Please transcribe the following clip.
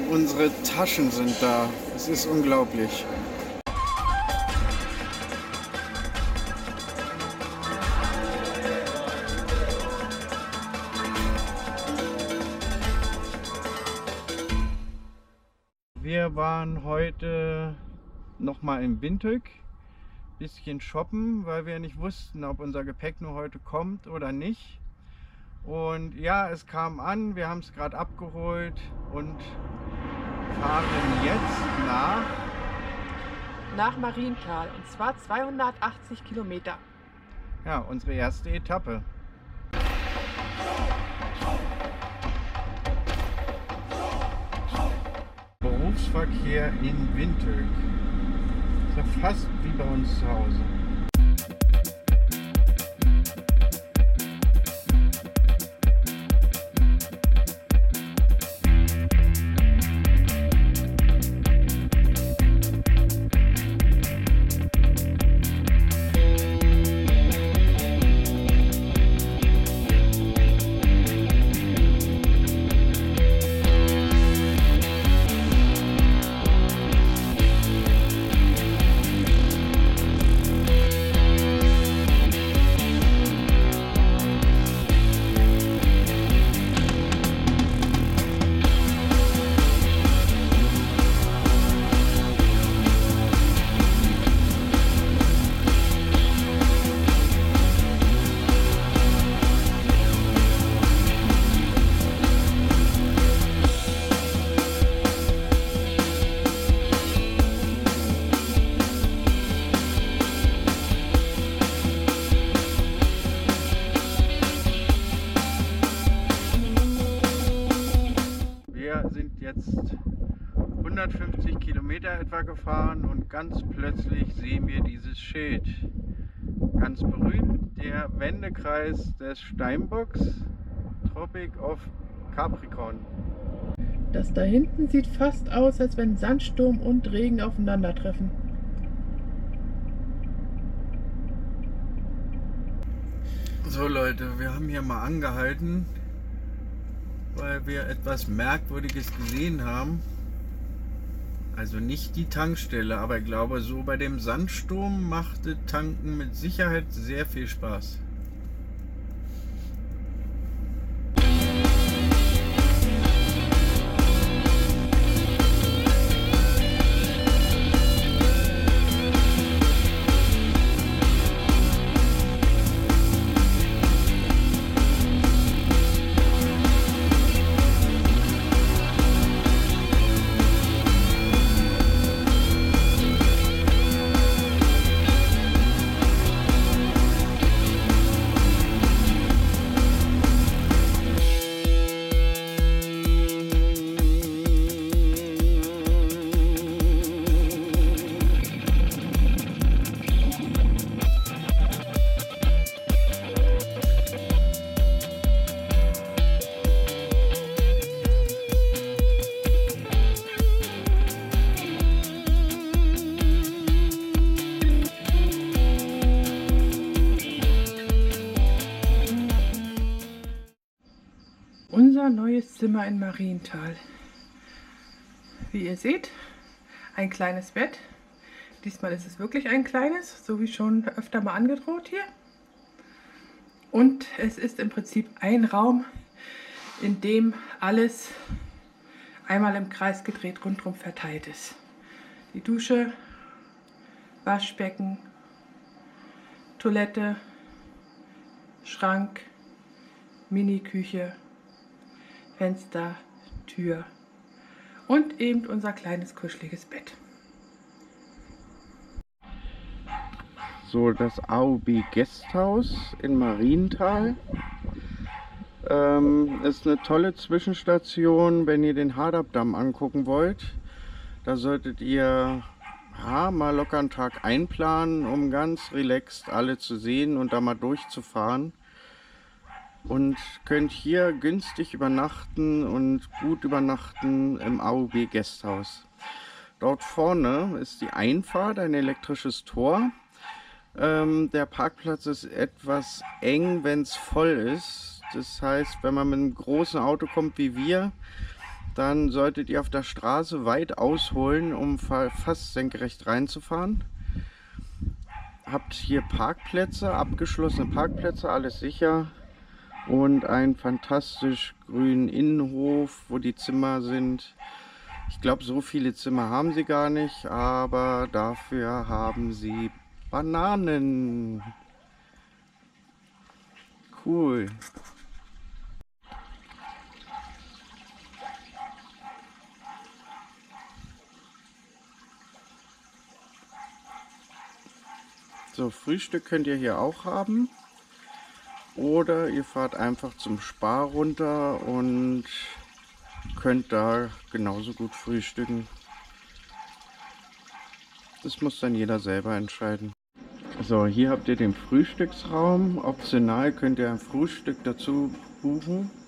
unsere Taschen sind da. Es ist unglaublich. Wir waren heute noch mal in Windhoek, bisschen shoppen, weil wir nicht wussten, ob unser Gepäck nur heute kommt oder nicht. Und ja, es kam an, wir haben es gerade abgeholt und fahren jetzt nach Marienthal, und zwar 280 Kilometer. Ja, unsere erste Etappe. Berufsverkehr in Windhoek. Ist ja fast wie bei uns zu Hause. Wir sind jetzt 150 Kilometer etwa gefahren und ganz plötzlich sehen wir dieses Schild. Ganz berühmt, der Wendekreis des Steinbocks, Tropic of Capricorn. Das da hinten sieht fast aus, als wenn Sandsturm und Regen aufeinandertreffen. So Leute, wir haben hier mal angehalten, weil wir etwas Merkwürdiges gesehen haben. Also nicht die Tankstelle, aber ich glaube, so bei dem Sandsturm machte Tanken mit Sicherheit sehr viel Spaß. Unser neues Zimmer in Marienthal. Wie ihr seht, ein kleines Bett. Diesmal ist es wirklich ein kleines, so wie schon öfter mal angedroht hier. Und es ist im Prinzip ein Raum, in dem alles einmal im Kreis gedreht rundherum verteilt ist. Die Dusche, Waschbecken, Toilette, Schrank, Mini-Küche, Fenster, Tür und eben unser kleines kuscheliges Bett. So, das AOB Gästhaus in Marienthal ist eine tolle Zwischenstation, wenn ihr den Hardap-Damm angucken wollt. Da solltet ihr mal locker einen Tag einplanen, um ganz relaxed alle zu sehen und da mal durchzufahren. Und könnt hier günstig übernachten und gut übernachten im AOB Gästhaus. Dort vorne ist die Einfahrt, ein elektrisches Tor. Der Parkplatz ist etwas eng, wenn es voll ist. Das heißt, wenn man mit einem großen Auto kommt wie wir, dann solltet ihr auf der Straße weit ausholen, um fast senkrecht reinzufahren. Habt hier Parkplätze, abgeschlossene Parkplätze, alles sicher. Und einen fantastisch grünen Innenhof, wo die Zimmer sind. Ich glaube, so viele Zimmer haben sie gar nicht, aber dafür haben sie Bananen. Cool. So, Frühstück könnt ihr hier auch haben. Oder ihr fahrt einfach zum Spar runter und könnt da genauso gut frühstücken. Das muss dann jeder selber entscheiden. So, hier habt ihr den Frühstücksraum. Optional könnt ihr ein Frühstück dazu buchen.